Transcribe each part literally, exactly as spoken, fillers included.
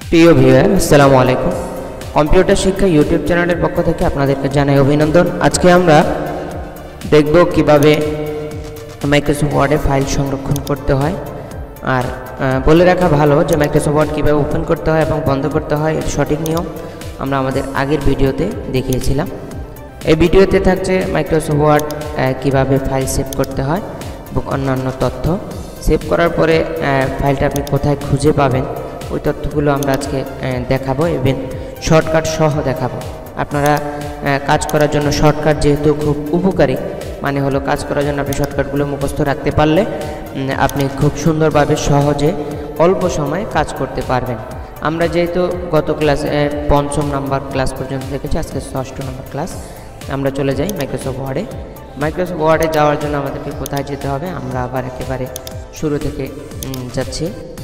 প্রিয় ভিউয়ার আসসালামু আলাইকুম। কম্পিউটার শিক্ষা ইউটিউব চ্যানেলের পক্ষ থেকে আপনাদেরকে জানাই অভিনন্দন। আজকে আমরা দেখব কিভাবে মাইক্রোসফট ওয়ার্ডে ফাইল সংরক্ষণ করতে হয়। আর বলে রাখা ভালো যে মাইক্রোসফট ওয়ার্ড কীভাবে ওপেন করতে হয় এবং বন্ধ করতে হয় এর সঠিক নিয়ম আমরা আমাদের আগের ভিডিওতে দেখিয়েছিলাম। এই ভিডিওতে থাকছে মাইক্রোসফট ওয়ার্ড কীভাবে ফাইল সেভ করতে হয় এবং অন্যান্য তথ্য। সেভ করার পরে ফাইলটা আপনি কোথায় খুঁজে পাবেন ওই তথ্যগুলো আমরা আজকে দেখাবো এবং শর্টকাট সহ দেখাবো। আপনারা কাজ করার জন্য শর্টকাট যেহেতু খুব উপকারী, মানে হলো কাজ করার জন্য আপনি শর্টকাটগুলো মুখস্থ রাখতে পারলে আপনি খুব সুন্দরভাবে সহজে অল্প সময়ে কাজ করতে পারবেন। আমরা যেহেতু গত ক্লাসে পঞ্চম নাম্বার ক্লাস পর্যন্ত দেখেছি, আজকে ষষ্ঠ নম্বর ক্লাস। আমরা চলে যাই মাইক্রোসফট ওয়ার্ডে। মাইক্রোসফট ওয়ার্ডে যাওয়ার জন্য আমাদেরকে কোথায় যেতে হবে, আমরা আবার একেবারে শুরু থেকে যাচ্ছি।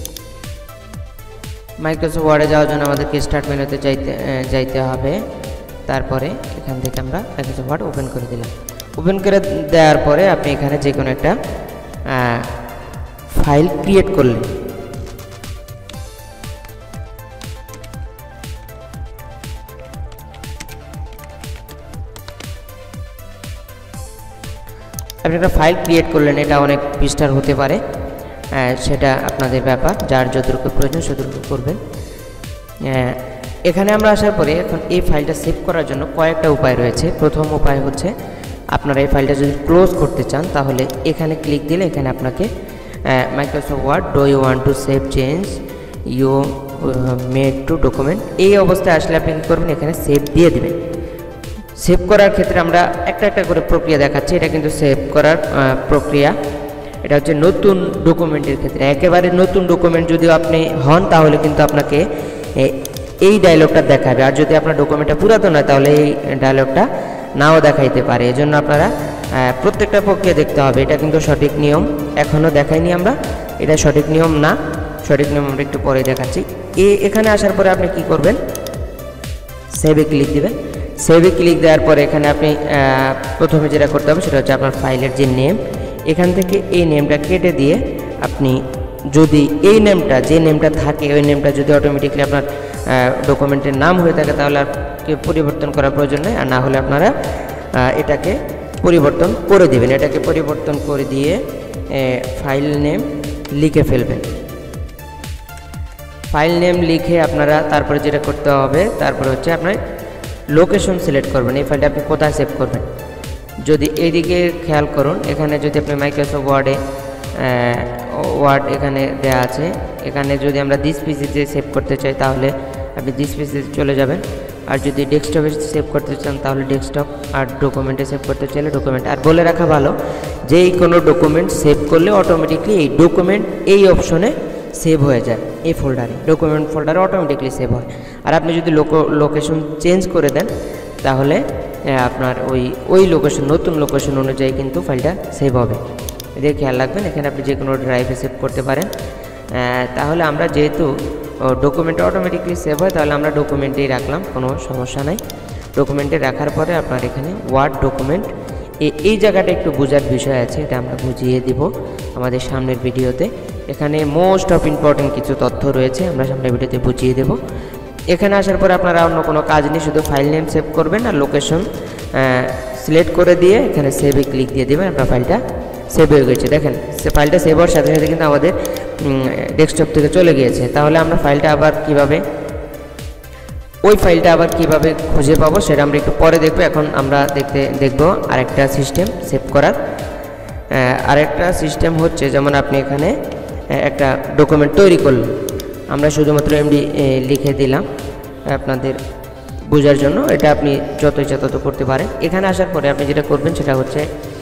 মাইক্রোসফট ওয়ার্ডে যাওয়ার জন্য আমাদেরকে স্টার্ট মেনুতে যাইতে যাইতে হবে। তারপরে এখান থেকে আমরা মাইক্রোসফট ওয়ার্ড ওপেন করে দিলাম। ওপেন করে দেওয়ার পরে আপনি এখানে যে কোনো একটা ফাইল ক্রিয়েট করলেন। আপনি একটা ফাইল ক্রিয়েট করলেন, এটা অনেক পৃষ্ঠার হতে পারে, সেটা আপনাদের ব্যাপার, যার যতটুকু প্রয়োজন ততটুকু করবেন। এখানে আমরা আসার পরে এখন এই ফাইলটা সেভ করার জন্য কয়েকটা উপায় রয়েছে। প্রথম উপায় হচ্ছে আপনারা এই ফাইলটা যদি ক্লোজ করতে চান তাহলে এখানে ক্লিক দিলে এখানে আপনাকে Microsoft Word do you want to save change you made to document, এই অবস্থায় আসলে আপনি কী করবেন, এখানে সেভ দিয়ে দেবেন। সেভ করার ক্ষেত্রে আমরা একটা একটা করে প্রক্রিয়া দেখাচ্ছি। এটা কিন্তু সেভ করার প্রক্রিয়া, এটা হচ্ছে নতুন ডকুমেন্টের ক্ষেত্রে। একেবারে নতুন ডকুমেন্ট যদি আপনি হন তাহলে কিন্তু আপনাকে এই ডায়লগটা দেখাবে, আর যদি আপনার ডকুমেন্টটা পুরাতন হয় তাহলে এই ডায়লগটা নাও দেখাইতে পারে। এজন্য আপনারা প্রত্যেকটা প্রক্রিয়া দেখতে হবে। এটা কিন্তু সঠিক নিয়ম, এখনও দেখাইনি আমরা, এটা সঠিক নিয়ম না। সঠিক নিয়ম আমরা একটু পরে দেখাচ্ছি। এ এখানে আসার পরে আপনি কি করবেন, সেভে ক্লিক দেবেন। সেভে ক্লিক দেওয়ার পরে এখানে আপনি প্রথমে যেটা করতে হবে সেটা হচ্ছে আপনার ফাইলের যে নেম, এখান থেকে এই নেমটা কেটে দিয়ে আপনি যদি এই নেমটা যে নেমটা থাকে ওই নেমটা যদি অটোমেটিকলি আপনার ডকুমেন্টের নাম হয়ে থাকে তাহলে আর পরিবর্তন করার প্রয়োজন নেই। আর না হলে আপনারা এটাকে পরিবর্তন করে দিবেন। এটাকে পরিবর্তন করে দিয়ে ফাইল নেম লিখে ফেলবেন। ফাইল নেম লিখে আপনারা তারপরে যেটা করতে হবে তারপরে হচ্ছে আপনার লোকেশন সিলেক্ট করবেন, এই ফাইলটা আপনি কোথায় সেভ করবেন। যদি এইদিকে খেয়াল করুন, এখানে যদি আপনি মাইক্রোসফট ওয়ার্ডে ওয়ার্ড এখানে দেয়া আছে, এখানে যদি আমরা দিস পিসিতে সেভ করতে চাই তাহলে আপনি দিস পিসিতে চলে যাবেন। আর যদি ডেস্কটপে সেভ করতে চান তাহলে ডেস্কটপ, আর ডকুমেন্টে সেভ করতে চাইলে ডকুমেন্ট। আর বলে রাখা ভালো যে এই কোনো ডকুমেন্ট সেভ করলে অটোমেটিকলি এই ডকুমেন্ট এই অপশনে সেভ হয়ে যায়, এই ফোল্ডারে ডকুমেন্ট ফোল্ডারে অটোমেটিকলি সেভ হয়। আর আপনি যদি লোকেশন চেঞ্জ করে দেন তাহলে আপনার ওই ওই লোকেশন নতুন লোকেশন অনুযায়ী কিন্তু ফাইলটা সেভ হবে। এদের খেয়াল রাখবেন। এখানে আপনি যে কোনো ড্রাইভে সেভ করতে পারেন। তাহলে আমরা যেহেতু ডকুমেন্টে অটোমেটিকলি সেভ হয় তাহলে আমরা ডকুমেন্টেই রাখলাম, কোনো সমস্যা নাই। ডকুমেন্টে রাখার পরে আপনার এখানে ওয়ার্ড ডকুমেন্ট এই জায়গাটা একটু বোঝার বিষয় আছে, এটা আমরা বুঝিয়ে দিব আমাদের সামনের ভিডিওতে। এখানে মোস্ট অফ ইম্পর্টেন্ট কিছু তথ্য রয়েছে, আমরা সামনের ভিডিওতে বুঝিয়ে দেব। এখানে আসার পরে আপনারা অন্য কোনো কাজ নেই, শুধু ফাইল নেম সেভ করবেন আর লোকেশন সিলেক্ট করে দিয়ে এখানে সেভে ক্লিক দিয়ে দেবেন। আপনার ফাইলটা সেভ হয়ে গেছে। দেখেন সে ফাইলটা সেভ হওয়ার সাথে সাথে কিন্তু আমাদের ডেস্কটপ থেকে চলে গিয়েছে। তাহলে আমরা ফাইলটা আবার কিভাবে ওই ফাইলটা আবার কিভাবে খুঁজে পাবো সেটা আমরা একটু পরে দেখবো। এখন আমরা দেখতে দেখব আরেকটা সিস্টেম সেভ করার। আরেকটা সিস্টেম হচ্ছে যেমন আপনি এখানে একটা ডকুমেন্ট তৈরি করলেন, আমরা শুধুমাত্র এমডি লিখে দিলাম আপনাদের বোঝার জন্য, এটা আপনি যত ইচ্ছা তত করতে পারেন। এখানে আসার পরে আপনি যেটা করবেন সেটা হচ্ছে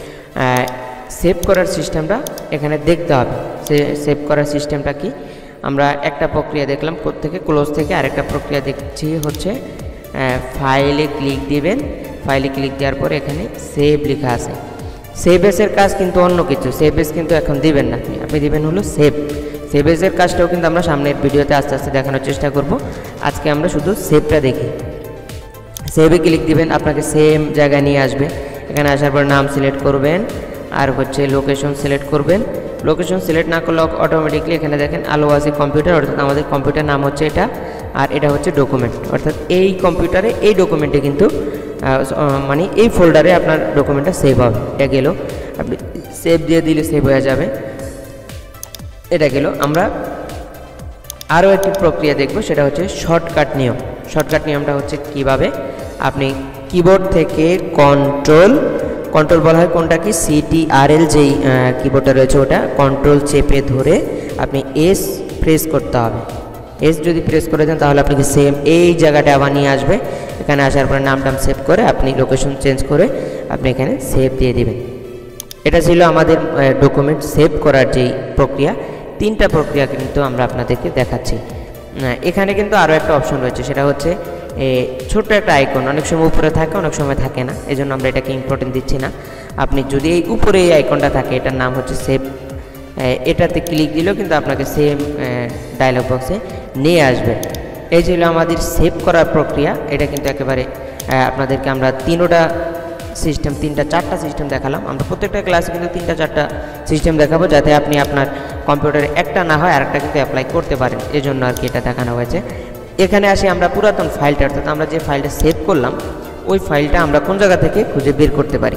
সেভ করার সিস্টেমটা এখানে দেখতে হবে। সে সেভ করার সিস্টেমটা কি, আমরা একটা প্রক্রিয়া দেখলাম থেকে ক্লোজ থেকে, আরেকটা প্রক্রিয়া দেখছি হচ্ছে ফাইলে ক্লিক দিবেন। ফাইলে ক্লিক দেওয়ার পরে এখানে সেভ লেখা আছে। সেভ এসের কাজ কিন্তু অন্য কিছু, সেভ এস কিন্তু এখন দিবেন না, আপনি আপনি দিবেন হলো সেভ। সেভ এসের কাজটাও কিন্তু আমরা সামনের ভিডিওতে আস্তে আস্তে দেখানোর চেষ্টা করব। আজকে আমরা শুধু সেভটা দেখি। সেভে ক্লিক দিবেন, আপনাকে সেম জায়গায় নিয়ে আসবে। এখানে আসার পর নাম সিলেক্ট করবেন আর হচ্ছে লোকেশন সিলেক্ট করবেন। লোকেশন সিলেক্ট না করলে অটোমেটিকলি এখানে দেখেন আলো আছে কম্পিউটার, অর্থাৎ আমাদের কম্পিউটার নাম হচ্ছে এটা আর এটা হচ্ছে ডকুমেন্ট, অর্থাৎ এই কম্পিউটারে এই ডকুমেন্টে কিন্তু মানে এই ফোল্ডারে আপনার ডকুমেন্টটা সেভ হবে। এটা গেল, আপনি সেভ দিয়ে দিলে সেভ হয়ে যাবে। এটা গেল। আমরা আরও একটি প্রক্রিয়া দেখব, সেটা হচ্ছে শর্টকাট নিয়ম। শর্টকাট নিয়মটা হচ্ছে কিভাবে আপনি কিবোর্ড থেকে কন্ট্রোল কন্ট্রোল বলা হয় কোনটা কি সিটিআরএল যেই কিবোর্ডটা রয়েছে ওটা কন্ট্রোল চেপে ধরে আপনি এস প্রেস করতে হবে। এস যদি প্রেস করে দেন তাহলে আপনাকে সেম এই জায়গাটা আবার নিয়ে আসবে। এখানে আসার পরে নাম টাম সেভ করে আপনি লোকেশন চেঞ্জ করে আপনি এখানে সেভ দিয়ে দিবেন। এটা ছিল আমাদের ডকুমেন্ট সেভ করার যেই প্রক্রিয়া। তিনটা প্রক্রিয়া কিন্তু আমরা আপনাদেরকে দেখাচ্ছি। এখানে কিন্তু আরও একটা অপশন রয়েছে, সেটা হচ্ছে ছোট্ট একটা আইকন, অনেক সময় উপরে থাকে অনেক সময় থাকে না, এই জন্য আমরা এটাকে ইম্পর্টেন্ট দিচ্ছি না। আপনি যদি এই উপরে এই আইকনটা থাকে, এটার নাম হচ্ছে সেভ, এটাতে ক্লিক দিলেও কিন্তু আপনাকে সেম ডায়লগ বক্সে নিয়ে আসবে। এই ছিল আমাদের সেভ করার প্রক্রিয়া। এটা কিন্তু একেবারে আপনাদেরকে আমরা তিনোটা সিস্টেম তিনটা চারটা সিস্টেম দেখালাম। আমরা প্রত্যেকটা ক্লাসে কিন্তু তিনটা চারটা সিস্টেম দেখাবো, যাতে আপনি আপনার কম্পিউটারে একটা না হয় আরেকটা কিন্তু অ্যাপ্লাই করতে পারেন, এই জন্য আর কি এটা দেখানো হয়েছে। এখানে আসি আমরা পুরাতন ফাইলটা, অর্থাৎ আমরা যে ফাইলটা সেভ করলাম ওই ফাইলটা আমরা কোন জায়গা থেকে খুঁজে বের করতে পারি।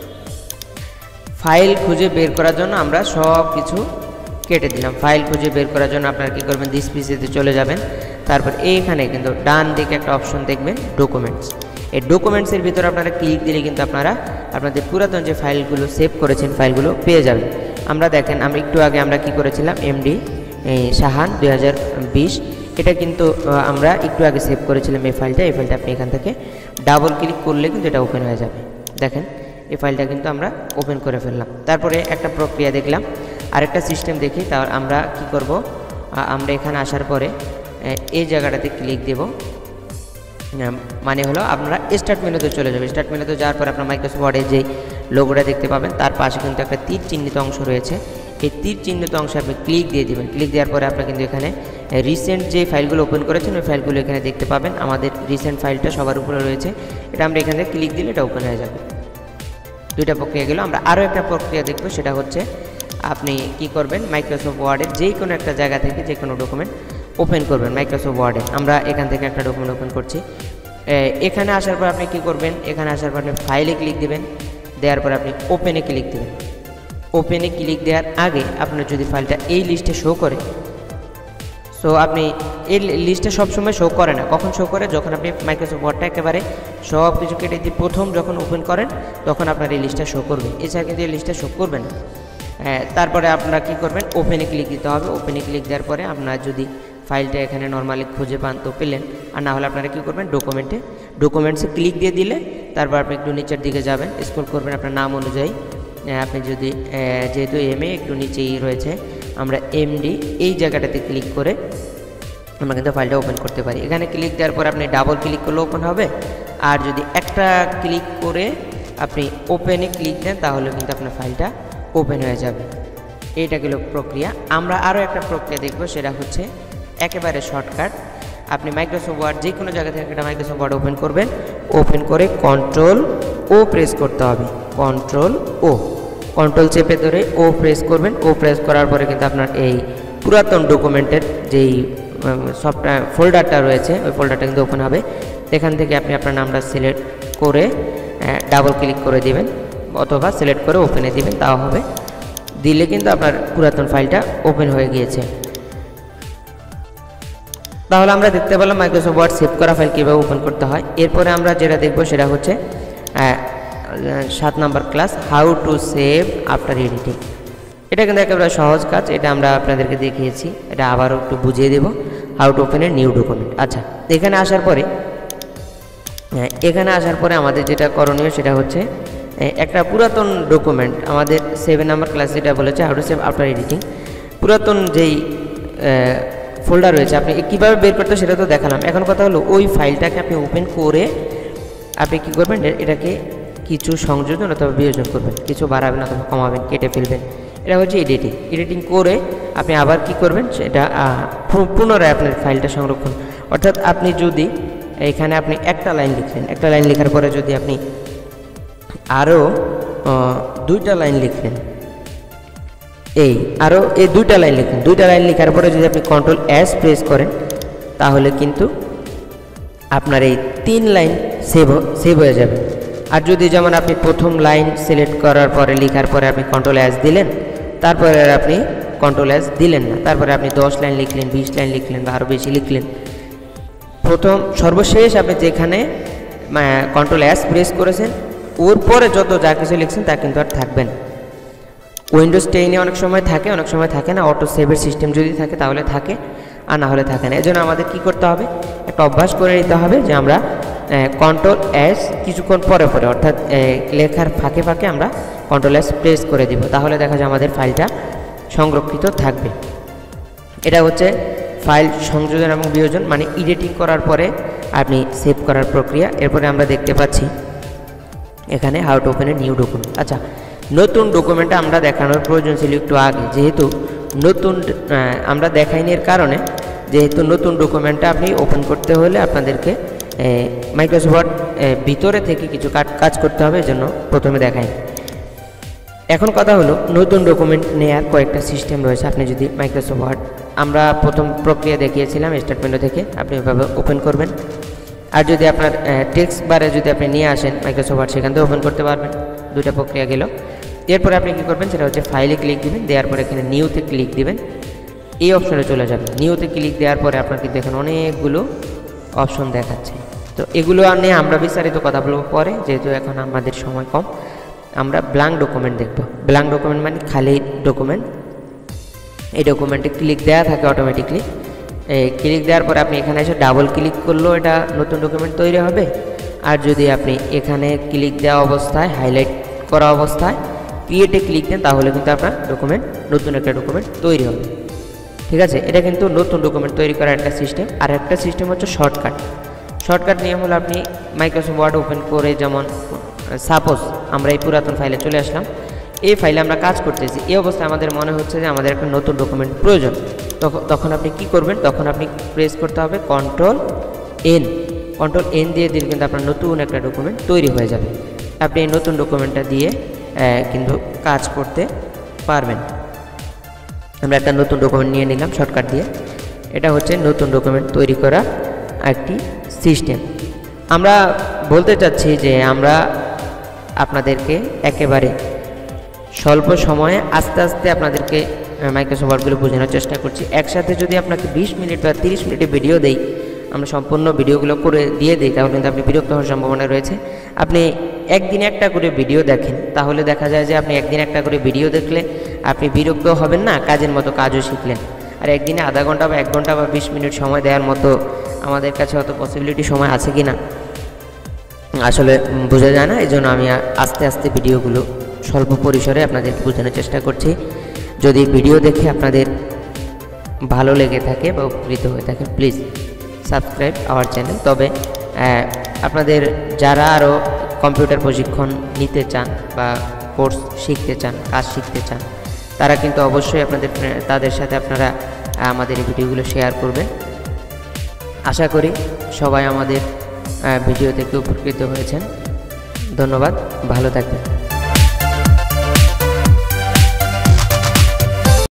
ফাইল খুঁজে বের করার জন্য আমরা সব কিছু কেটে দিলাম। ফাইল খুঁজে বের করার জন্য আপনারা কী করবেন, দিস পিসিতে চলে যাবেন। তারপর এইখানে কিন্তু ডান দিকে একটা অপশন দেখবেন ডকুমেন্টস। এই ডকুমেন্টসের ভিতরে আপনারা ক্লিক দিলে কিন্তু আপনারা আপনাদের পুরাতন যে ফাইলগুলো সেভ করেছেন ফাইলগুলো পেয়ে যাবেন। আমরা দেখেন, আমরা একটু আগে আমরা কি করেছিলাম, এমডি শাহান দুই হাজার বিশ, এটা কিন্তু আমরা একটু আগে সেভ করেছিলাম এই ফাইলটা। এই ফাইলটা আপনি এখান থেকে ডাবল ক্লিক করলে কিন্তু এটা ওপেন হয়ে যাবে। দেখেন এই ফাইলটা কিন্তু আমরা ওপেন করে ফেললাম। তারপরে একটা প্রক্রিয়া দেখলাম, আরেকটা সিস্টেম দেখি। তার আমরা কি করব, আমরা এখানে আসার পরে এই জায়গাটাতে ক্লিক দেব, মানে হলো আপনারা স্টার্ট মেনুতে চলে যাবে। স্টার্ট মেনুতে যাওয়ার পর আপনার মাইক্রোসফট ওয়ার্ডের যে লোগোটা দেখতে পাবেন তার পাশে কিন্তু একটা তীর চিহ্নিত অংশ রয়েছে। এই তীর চিহ্নিত অংশে আপনি ক্লিক দিয়ে দেবেন। ক্লিক দেওয়ার পরে আপনি কিন্তু এখানে রিসেন্ট যে ফাইলগুলো ওপেন করেছেন ওই ফাইলগুলো এখানে দেখতে পাবেন। আমাদের রিসেন্ট ফাইলটা সবার উপরে রয়েছে, এটা আমরা এখানে ক্লিক দিলে এটা ওপেন হয়ে যাবে। দুইটা প্রক্রিয়া গেল। আমরা আরও একটা প্রক্রিয়া দেখব, সেটা হচ্ছে আপনি কি করবেন, মাইক্রোসফট ওয়ার্ডের যে কোনো একটা জায়গা থেকে যে কোনো ডকুমেন্ট ওপেন করবেন। মাইক্রোসফট ওয়ার্ডে আমরা এখান থেকে একটা ডকুমেন্ট ওপেন করছি। এখানে আসার পর আপনি কি করবেন, এখানে আসার পর আপনি ফাইলে ক্লিক দেবেন, দেওয়ার পর আপনি ওপেনে ক্লিক দেবেন। ওপেনে ক্লিক দেওয়ার আগে আপনার যদি ফাইলটা এই লিস্টে শো করে, সো আপনি এই লিস্টে সবসময় শো করে না, কখন শো করে, যখন আপনি মাইক্রোসফট ওয়ার্ডটা একেবারে সব কিছু কেটে দিয়ে প্রথম যখন ওপেন করেন তখন আপনার এই লিস্টটা শো করবে, এছাড়া কিন্তু এই লিস্টটা শো করবে না। তারপরে আপনারা কী করবেন, ওপেনে ক্লিক দিতে হবে। ওপেনে ক্লিক দেওয়ার পরে আপনার যদি ফাইলটা এখানে নর্মালি খুঁজে পান তো পেলেন, আর না হলে আপনারা কী করবেন, ডকুমেন্টে ডকুমেন্টসে ক্লিক দিয়ে দিলে তারপর আপনি একটু নিচের দিকে যাবেন, স্ক্রল করবেন আপনার নাম অনুযায়ী। আপনি যদি যেহেতু এম এ একটু নিচেই রয়েছে, আমরা এমডি এই জায়গাটাতে ক্লিক করে আমরা কিন্তু ফাইলটা ওপেন করতে পারি। এখানে ক্লিক দেওয়ার পর আপনি ডাবল ক্লিক করলে ওপেন হবে, আর যদি একটা ক্লিক করে আপনি ওপেনে ক্লিক দেন তাহলে কিন্তু আপনার ফাইলটা ওপেন হয়ে যাবে। এইটা গেল প্রক্রিয়া। আমরা আরও একটা প্রক্রিয়া দেখব, সেটা হচ্ছে একেবারে শর্টকাট। আপনি মাইক্রোসফট ওয়ার্ড যে কোনো জায়গা থেকে একটা মাইক্রোসফট ওয়ার্ড ওপেন করবেন, ওপেন করে কন্ট্রোল ও প্রেস করতে হবে। কন্ট্রোল ও কন্ট্রোল চেপে ধরে ও প্রেস করবেন। ও প্রেস করার পরে কিন্তু আপনার এই পুরাতন ডকুমেন্টের যেই সফটওয়্যার ফোল্ডারটা রয়েছে ওই ফোল্ডারটা কিন্তু ওপেন হবে। এখান থেকে আপনি আপনার নামটা সিলেক্ট করে ডাবল ক্লিক করে দিবেন অথবা সিলেক্ট করে ওপেনে দিবেন, তাও হবে। দিলে কিন্তু আপনার পুরাতন ফাইলটা ওপেন হয়ে গিয়েছে। তাহলে আমরা দেখতে পেলাম মাইক্রোসফট ওয়ার্ড সেভ করা ফাইল কীভাবে ওপেন করতে হয়। এরপরে আমরা যেটা দেখব সেটা হচ্ছে সাত number class, how to save after editing. এটা কিন্তু একেবারে সহজ কাজ, এটা আমরা আপনাদেরকে দেখিয়েছি, এটা আবারও একটু বুঝিয়ে দেব। How to open a new document. আচ্ছা, এখানে আসার পরে এখানে আসার পরে আমাদের যেটা করণীয় সেটা হচ্ছে একটা পুরাতন ডকুমেন্ট, আমাদের সেভেন নাম্বার ক্লাস যেটা বলেছে how to save after editing, পুরাতন যেই ফোল্ডার রয়েছে আপনি কীভাবে বের করতে সেটা তো দেখালাম। এখন কথা হলো ওই ফাইলটাকে আপনি ওপেন করে আপনি কী করবেন, এটাকে কিছু সংযোজন অথবা বিয়োজন করবেন, কিছু বাড়াবেন অথবা কমাবেন, কেটে ফেলবেন। এটা হচ্ছে এডিটিং। এডিটিং করে আপনি আবার কি করবেন, সেটা পুনরায় আপনার ফাইলটা সংরক্ষণ। অর্থাৎ আপনি যদি এখানে আপনি একটা লাইন লিখলেন, একটা লাইন লেখার পরে যদি আপনি আরও দুইটা লাইন লিখলেন, এই আরও এই দুইটা লাইন লিখলেন, দুইটা লাইন লেখার পরে যদি আপনি কন্ট্রোল এস প্রেস করেন তাহলে কিন্তু আপনার এই তিন লাইন সেভ সেভ হয়ে যাবে। আর যদি যেমন আপনি প্রথম লাইন সিলেক্ট করার পরে লেখার পরে আপনি কন্ট্রোল এস দিলেন, তারপরে আর আপনি কন্ট্রোল এস দিলেন না, তারপরে আপনি দশ লাইন লিখলেন, বিশ লাইন লিখলেন বা আরও বেশি লিখলেন, প্রথম সর্বশেষ আপনি যেখানে কন্ট্রোল এস প্রেস করেছেন ওর পরে যত যা কিছু লিখছেন তা কিন্তু আর থাকবেন। উইন্ডোজ টেনে অনেক সময় থাকে, অনেক সময় থাকে না। অটো সেভের সিস্টেম যদি থাকে তাহলে থাকে, আর না হলে থাকে না। এই জন্য আমাদের কী করতে হবে, একটা অভ্যাস করে নিতে হবে যে আমরা কন্ট্রোল এস কিছুক্ষণ পরে পরে অর্থাৎ লেখার ফাঁকে ফাঁকে আমরা কন্ট্রোল এস প্রেস করে দিব, তাহলে দেখা যায় আমাদের ফাইলটা সংরক্ষিত থাকবে। এটা হচ্ছে ফাইল সংযোজন এবং বিয়োজন, মানে এডিটিং করার পরে আপনি সেভ করার প্রক্রিয়া। এরপরে আমরা দেখতে পাচ্ছি এখানে how to open a new document. আচ্ছা, নতুন ডকুমেন্টটা আমরা দেখানোর প্রয়োজন ছিল একটু আগে, যেহেতু নতুন আমরা দেখাইনি এর কারণে, যেহেতু নতুন ডকুমেন্টটা আপনি ওপেন করতে হলে আপনাদেরকে মাইক্রোসফট ওয়ার্ড ভিতরে থেকে কিছু কাজ করতে হবে, এজন্য প্রথমে দেখাইনি। এখন কথা হলো নতুন ডকুমেন্ট নেওয়ার কয়েকটা সিস্টেম রয়েছে। আপনি যদি মাইক্রোসফট ওয়ার্ড, আমরা প্রথম প্রক্রিয়া দেখিয়েছিলাম স্টার্ট মেনু থেকে, আপনি এভাবে ওপেন করবেন। আর যদি আপনার টেক্সট বারে যদি আপনি নিয়ে আসেন মাইক্রোসফট ওয়ার্ড, সেখান থেকে ওপেন করতে পারবেন। দুইটা প্রক্রিয়া গেল। এরপরে আপনি কী করবেন, সেটা হচ্ছে ফাইলে ক্লিক দিবেন, দেওয়ার পরে এখানে নিউতে ক্লিক দিবেন, এই অপশনে চলে যাবেন। নিউতে ক্লিক দেওয়ার পরে আপনার কিন্তু এখানে অনেকগুলো অপশন দেখাচ্ছে। তো এগুলো নিয়ে আমরা বিস্তারিত কথা বলবো পরে, যেহেতু এখন আমাদের সময় কম। আমরা ব্ল্যাঙ্ক ডকুমেন্ট দেখব। ব্ল্যাঙ্ক ডকুমেন্ট মানে খালি ডকুমেন্ট। এই ডকুমেন্টে ক্লিক দেওয়া থাকে অটোমেটিকলি। এই ক্লিক দেওয়ার পরে আপনি এখানে এসে ডাবল ক্লিক করলেও এটা নতুন ডকুমেন্ট তৈরি হবে। আর যদি আপনি এখানে ক্লিক দেওয়া অবস্থায়, হাইলাইট করা অবস্থায় ক্রিয়েটে ক্লিক দেন, তাহলে কিন্তু আপনার ডকুমেন্ট, নতুন একটা ডকুমেন্ট তৈরি হবে। ঠিক আছে, এটা কিন্তু নতুন ডকুমেন্ট তৈরি করার একটা সিস্টেম। আর একটা সিস্টেম হচ্ছে শর্টকাট। শর্টকাট নিয়ম হলো আপনি মাইক্রোসফট ওয়ার্ড ওপেন করে, যেমন সাপোজ আমরা এই পুরাতন ফাইলে চলে আসলাম, এই ফাইলে আমরা কাজ করতেছি, এই অবস্থায় আমাদের মনে হচ্ছে যে আমাদের একটা নতুন ডকুমেন্ট প্রয়োজন। তখন তখন আপনি কি করবেন, তখন আপনি প্রেস করতে হবে কন্ট্রোল এন। কন্ট্রোল এন দিয়ে দিলে কিন্তু আপনার নতুন একটা ডকুমেন্ট তৈরি হয়ে যাবে। আপনি এই নতুন ডকুমেন্টটা দিয়ে কিন্তু কাজ করতে পারবেন। আমরা একটা নতুন ডকুমেন্ট নিয়ে নিলাম শর্টকাট দিয়ে। এটা হচ্ছে নতুন ডকুমেন্ট তৈরি করা একটি সিস্টেম। আমরা বলতে চাচ্ছি যে আমরা আপনাদেরকে একেবারে স্বল্প সময়ে আস্তে আস্তে আপনাদেরকে মাইক্রোসফট ওয়ার্ডগুলো বোঝানোর চেষ্টা করছি। একসাথে যদি আপনাকে বিশ মিনিট বা তিরিশ মিনিটের ভিডিও দেই, আমরা সম্পূর্ণ ভিডিওগুলো করে দিয়ে দিই, তাহলে কিন্তু আপনি বিরক্ত হওয়ার সম্ভাবনা রয়েছে। আপনি একদিন একটা করে ভিডিও দেখেন, তাহলে দেখা যায় যে আপনি একদিন একটা করে ভিডিও দেখলে আপনি বিরক্ত হবেন না, কাজের মতো কাজও শিখলেন। আর একদিনে আধা ঘন্টা বা এক ঘন্টা বা বিশ মিনিট সময় দেওয়ার মতো আমাদের কাছে অত পসিবিলিটি সময় আছে কি না আসলে বোঝা যায় না। এই জন্য আমি আস্তে আস্তে ভিডিওগুলো স্বল্প পরিসরে আপনাদেরকে বোঝানোর চেষ্টা করছি। যদি ভিডিও দেখে আপনাদের ভালো লেগে থাকে বা উপকৃত হয়ে থাকে, প্লিজ সাবস্ক্রাইব আওয়ার চ্যানেল। তবে আপনাদের যারা আরও কম্পিউটার প্রশিক্ষণ নিতে চান বা কোর্স শিখতে চান, কাজ শিখতে চান, তারা কিন্তু অবশ্যই আপনাদের তাদের সাথে আপনারা আমাদের এই ভিডিওগুলো শেয়ার করবেন। আশা করি সবাই আমাদের ভিডিও থেকে উপকৃত হয়েছেন। ধন্যবাদ, ভালো থাকবেন।